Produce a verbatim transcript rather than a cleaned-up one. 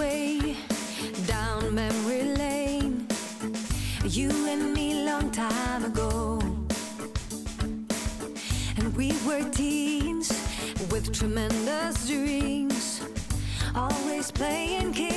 way down memory lane. You and me long time ago. And we were teens with tremendous dreams, always playing kids.